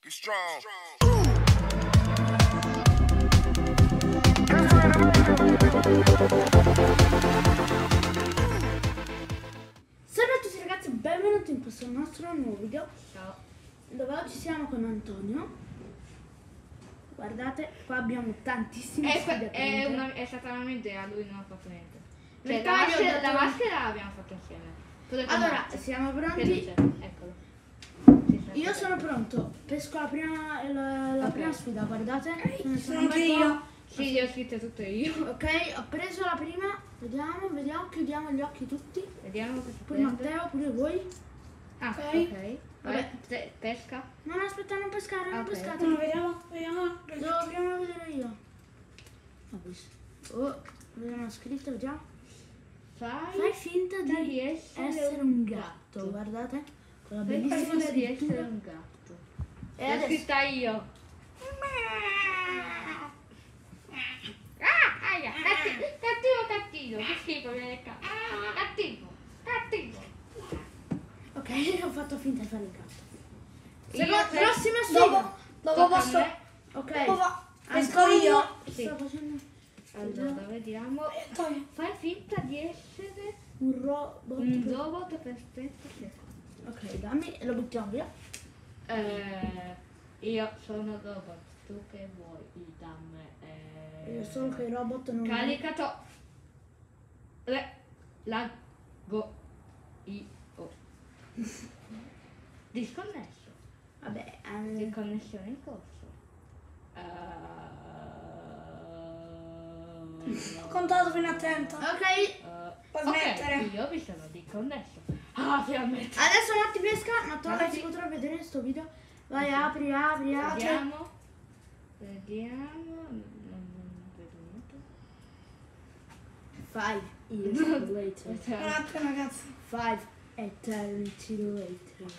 Be strong. Salve a tutti ragazzi, benvenuti in questo nostro nuovo video. Ciao. Dove oggi siamo con Antonio. Guardate, qua abbiamo tantissime sfide pronte. È stata una mia idea, lui non ha fatto niente. Nel Cioè, taglio la maschera l'abbiamo fatta insieme. Allora, siamo pronti? Eccolo. Io sono pronto. Pesco la prima, la prima sfida, guardate. Sono anche io. Sì, le ho scritte tutte io. Ok, ho preso la prima. Vediamo, chiudiamo gli occhi tutti. Vediamo che Pure Matteo, pure voi. Ah, Ok. ok. Vabbè. Pesca. No, aspetta, non pescare, non Ok. pescate. No, vediamo. Devo prima vedere io. Oh, vediamo scritto già. Fai finta di essere un gatto, guardate. Con la Fai bellissima finta di scrittura. essere un gatto. E L'ho adesso scritta io. Aia, cattivo, che schifo viene il gatto. Cattivo. ok, ho fatto finta di fare il gatto. Prossima Dopo sfida. dopo posso. Ok. Dopo va. Pesco Antonio io. Sì. sta facendo Allora, vediamo. Antonio. Fai finta di essere un robot. un robot perfetto. Ok, dammi e lo buttiamo via. Io sono robot, tu che vuoi da me? Io so che i robot non. Caricato. Lago. Io. Disconnesso. Vabbè, Disconnessione in corso. Ho contato fino a 30. ok, Puoi Ok, smettere. io mi sono disconnesso. Ah, finalmente. adesso Matti pesca, ma tu Matti. si potrà vedere in sto video. Vai, apri. Vediamo. Non vedo niente. 5 years later. Un attimo ragazzi. 5 eternity later.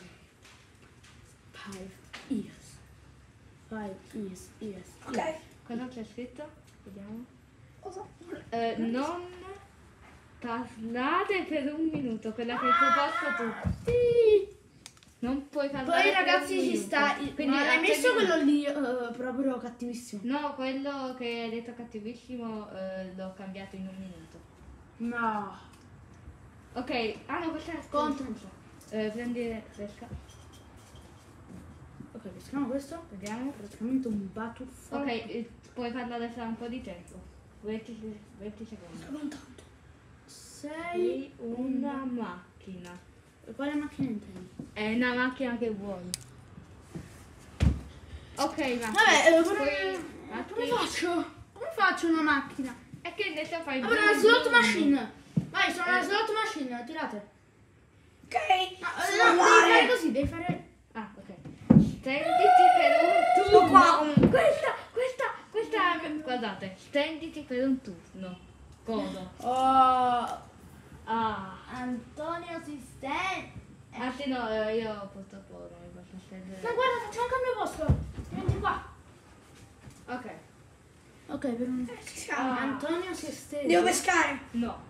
5 years. 5 years. Ok. Cosa c'è scritto? Vediamo. Cosa? Non parlare per un minuto, quella che hai proposto tu. Sì. Non puoi parlare Poi per ragazzi un ci minuto. sta. Quindi Ma hai messo attendi- quello lì proprio cattivissimo. No, quello che hai detto cattivissimo l'ho cambiato in un minuto. No. Ok, ah no, questa è Contro. prendi pesca. Ok, peschiamo questo. Vediamo. Praticamente un batuffolo. Ok, puoi parlare fra un po' di tempo. 20 secondi. Sto contando. Sei Sei una macchina. Quale macchina intendi? È una macchina che vuoi. Ok, macchina. Vabbè, Poi- come faccio? Come faccio una macchina? E che ne so fai? Vabbè, una slot machine. Vai, sono una slot machine, tirate. Ok. No, devi fare così, devi fare. Ah, ok. Stenditi per un Sto turno. qua. Questa, guardate, stenditi per un turno. Codo. Oh, Ah. Antonio si stende. Anzi no, io purtroppo non mi posso stendere. Ma guarda, facciamo un cambio posto. Vieni qua. Ok. Ok, per un. Antonio si stende. Devo pescare. No.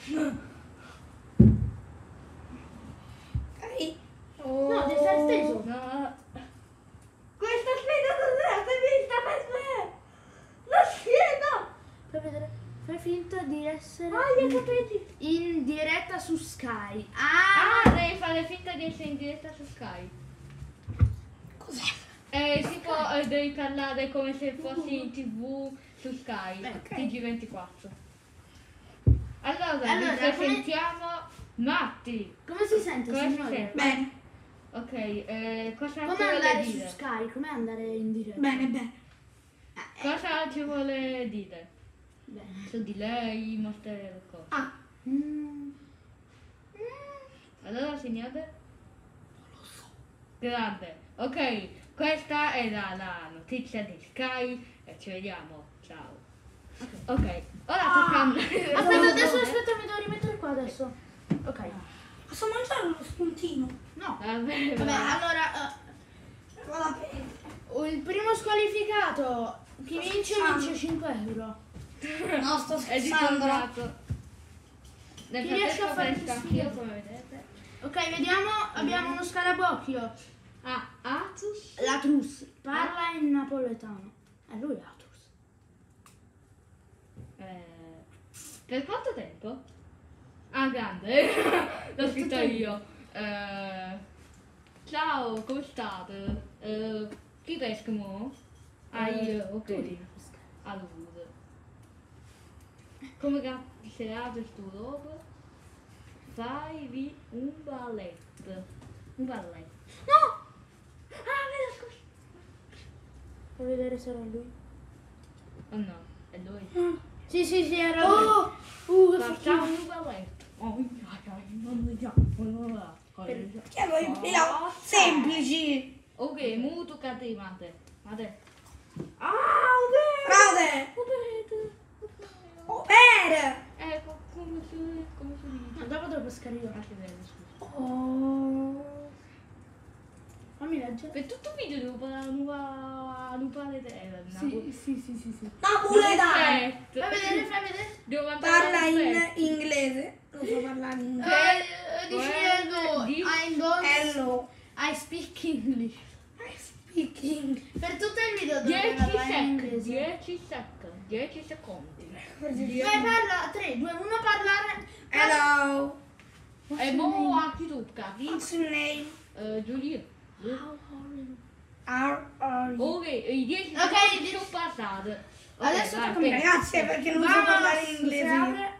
Ok. No, devi stare steso. No. Questa sfida non è vista per me. La sfida. Fai vedere. Fai finta di essere Ai, capelli. in diretta su Sky. Ah, devi fare finta di essere in diretta su Sky. Cos'è? Tipo, devi parlare come se fossi in TV su Sky, Ok. TG24. Allora, Allora, vi come- presentiamo Matti. Come si sente, Come si signore? sente? Bene. Ok, cosa ci Come vuole andare su dire? Sky? Come andare in diretta? Bene. Cosa ci vuole dire? Bene. Su di lei, mostrare cose. Ah. Mm. Allora, signore? Grande. Ok, questa era la notizia di Sky e ci vediamo. Ciao. Ok, ora tocca a me. Aspetta, mi devo rimettere qua adesso. Ok. Posso mangiare uno spuntino? No. Vabbè, Vabbè, va. allora, Vado a bere. il primo squalificato, chi vince vince 5 euro. No, sto È scherzando. ritornato. Nel Chi riesce a frattempo fare pesca questi anch'io, video? come vedete. Ok, vediamo, abbiamo uno scarabocchio. Ah, Atus. Latrus. Parla in napoletano. Lui è Latrus. Per quanto tempo? Ah, grande. L'ho scritto io. Ciao, come state? Chi pesca mo? Ah, io, ok. Allora. Come serate tu dopo? Fai un balletto. Un balletto. No! Ah, me l'ho scorso. Puoi vedere se era lui? Oh no, è lui. Sì, era lui. Facciamo un balletto. Chiamo i piloti semplici. Ok, muto catemate. Mate. Cose. Per. Ecco, come si dice? Ma dopo devo pescare io. Ah, che bello, scusa. Fammi leggere. Per tutto il video devo parlare non parla Sì. Napoletano. Fai vedere. Devo Parla in inglese. Non so parlare in inglese. Dici Hello. I speak English. I speak English. Per tutto il video devo 10 parlare in secondi. inglese. 10 secondi. Vai, parla. 3, 2, 1, parlare. Hello. E mo anche tu, capi? What's your name? Giulia. How are you? Ok, i 10 Ok, secondi 10 sono passati. Ok, Adesso vai, tocca a me. aspetta. Ragazzi, è perché non so parlare in inglese.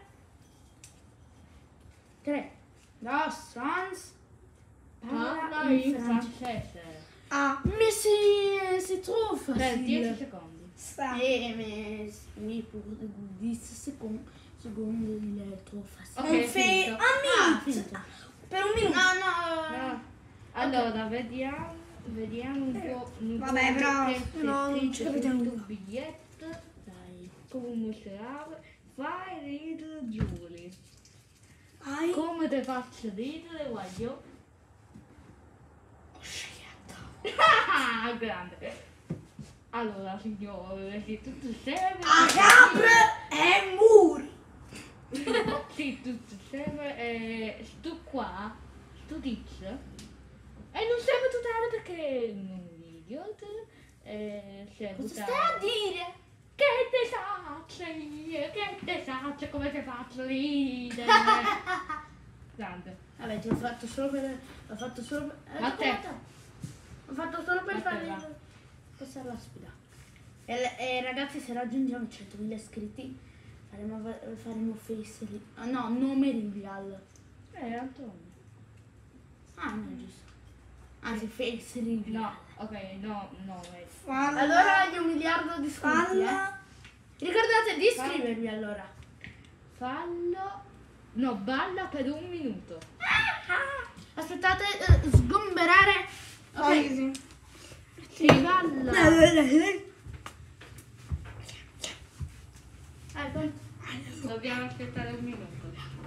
3, 2, sons. Parla in francese. Ah, Mais c'est trop Per 10 facile. secondi. sta. Mais pour 10 secondi il est trop facile. Ok, Un fe... finito. Finito. Per un minuto. No. Allora, vediamo un po'. Vabbè, però non ci capite il nulla. biglietto. Dai. Come serve? Fai ridere Giulia. Hai Come ti faccio ridere, voglio? scegliato. Ah, grande. Allora, signore, se tutto serve. A capre e muri. Sì, tutto serve. Sto qua, sto tizio. E non serve tutare perché non è idiota. Serve Cosa tutare. stai a dire? Che disaccia io, che disaccia, come ti faccio ridere. Grande. Vabbè, ti ho fatto solo per... Ho fatto solo per... Ma te? Ho fatto solo per Ma te va. farvi passare la sfida. E ragazzi, se raggiungiamo 100.000 iscritti faremo face... no, nome reveal. Antonio. Ah, non è giusto. Anzi, face reveal. No, ok, no, Falla. Allora voglio 1 miliardo di iscritti, Falla. Ricordate di iscrivervi allora. fallo. No, balla per 1 minuto. Aspettate, sgomberare. Ok, Sì. Si balla. Dobbiamo aspettare 1 minuto.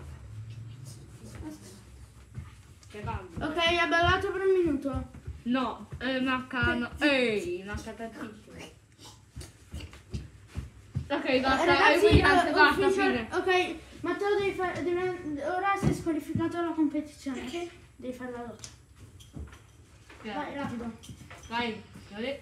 Che ballo? ok, ha ballato per 1 minuto. No, mancano. Ehi, manca tantissimo. Ok, basta, Ragazzi, basta, ufficial- fine. ok, Matteo ora sei squalificato dalla competizione. Perché? Devi fare la lotta. Vai, rapido. Vai, Giulia.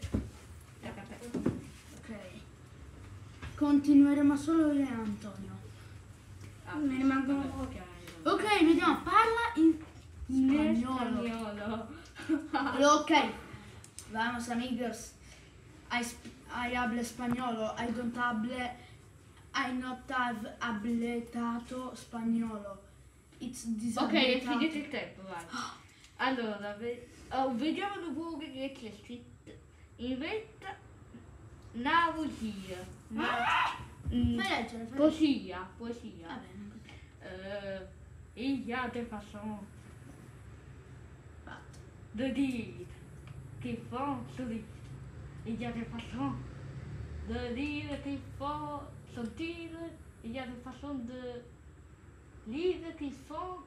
Ok. Continueremo solo io e Antonio. Me ne mancano pochi. Ok, vediamo, parla in spagnolo. Spagnolo. Ok. Vamos amigos. I hablo spagnolo. I don't hable. I not have ablettato spagnolo. It's Ok, è disabilitato. finito il tempo, vai. Allora, vediamo un po' che c'è scritto. Inventa una poesia. Fai leggere, fai leggere. Poesia. Va bene. Il y a des façons Fatto. de dire qui font sourire. Il y a des façons de dire qui font sentir. Il y a des façons de lire qui font.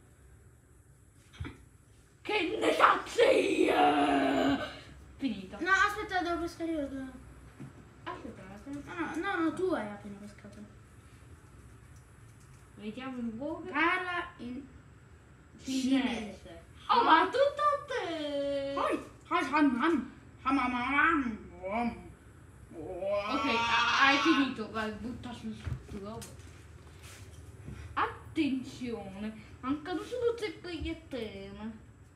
Che ne cazzo io! Finito. No, aspetta, devo pescare io. Aspetta. No, tu hai appena pescato. Vediamo un po'. Parla in Cinese. Oh, ma tutto a te! Ok, hai finito, vai, butta sul sotto. Attenzione, mancano solo 3 bigliettine.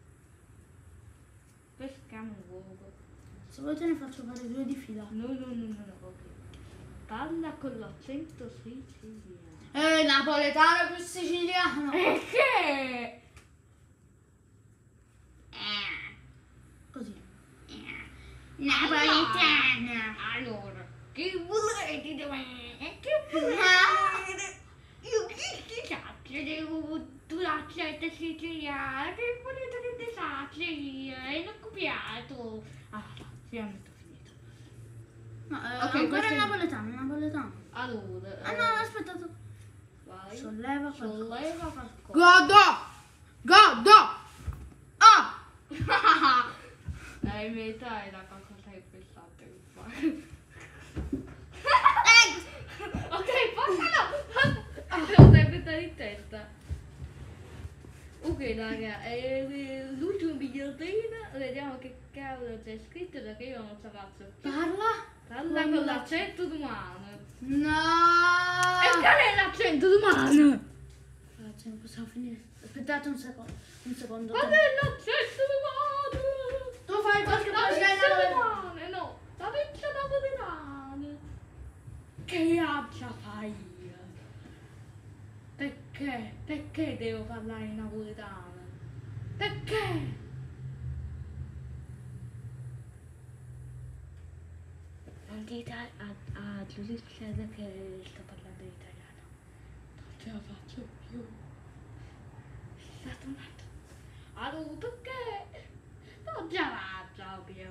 Peschiamo un uovo. Se volete ne faccio fare 2 di fila. No, ok. Parla con l'accento siciliano. Napoletano più siciliano. Che? Così. Allora, che volete da me? Che volete? Io chi ti sappia devo tu l'accento siciliano? Che volete che ti sappia io? Hai non copiato. Ah, finalmente ho finito. No, Ok, ancora questo il è- napoletano. Allora, Ah no, aspettate. vai. Solleva qualcosa. Solleva qualcosa. Godo! Ah! Dai, metà era qualcosa che pensate di fare. Ok, passalo! Lo devi mettere in testa. Ok, raga, l'ultimo bigliettino, vediamo che cavolo c'è scritto perché io non so cazzo. Parla con l'accento romano. No! E qual è l'accento romano? Ragazzi, non possiamo finire. Aspettate un secondo. Qual è l'accento romano? Tu fai qualche La pagina pizza napoletana. romana, no, la pizza napoletana. Che accia fai? Perché? Perché devo parlare in napoletano? Perché? Non dite a Giulio Cesare che sto parlando in italiano. Non ce la faccio più. È stato un attimo. Allora, perché? Non ce la faccio più.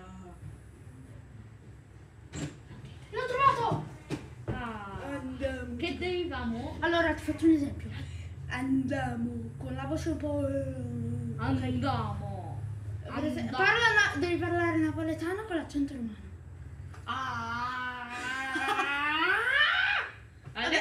L'ho trovato! Ah, Andiamo. che devi fare? Allora ti faccio un esempio. Andiamo con la voce un po'. Andiamo. Devi parlare napoletano con l'accento romano. Ah. Vabbè.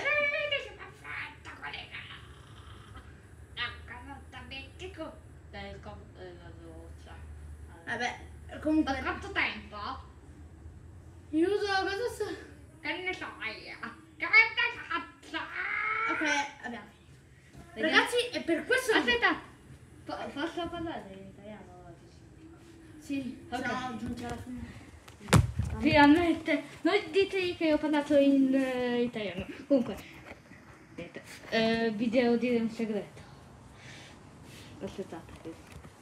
Vabbè, Da comunque. quanto tempo? Io so cosa sto. Che ne so io? Che cazzo? Ok, abbiamo finito. Ragazzi, è per questo. Aspetta, posso parlare in italiano oggi? Sì, Ok. siamo giunti alla fine. Finalmente, non dite che ho parlato in italiano. Comunque, niente, vi devo dire un segreto. Aspettate.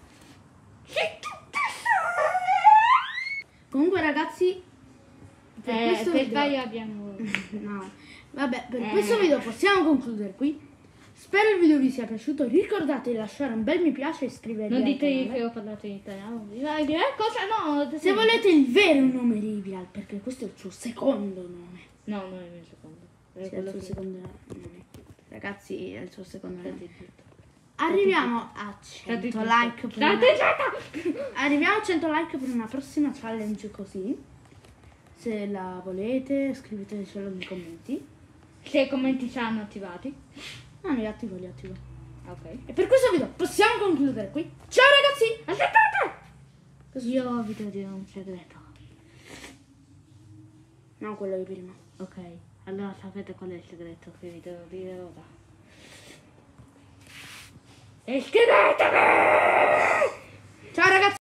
Comunque, ragazzi, per questo Per video. sbaglio abbiamo... No, vabbè, per questo video possiamo concludere qui. Spero il video vi sia piaciuto. Ricordate di lasciare un bel mi piace e iscrivervi Non al dite canale. che ho parlato in italiano. Cosa? No. Se volete il vero nome Rivial, perché questo è il suo secondo nome. No, non è il mio secondo. È Sì, è quello il suo che- secondo nome. Ragazzi, è il suo secondo nome. State zitto. Arriviamo a State 100 zitto. like per una... State zitto! Arriviamo a 100 like per una prossima challenge così. Se la volete, scrivetecelo nei commenti. Se i commenti saranno attivati. No, li attivo, li attivo. Ok. E per questo video possiamo concludere qui. Ciao ragazzi! Aspettate! Io vi devo dire un segreto. No, quello di prima. Ok. Allora sapete qual è il segreto che vi devo dire ora? Iscrivetevi! Ciao ragazzi!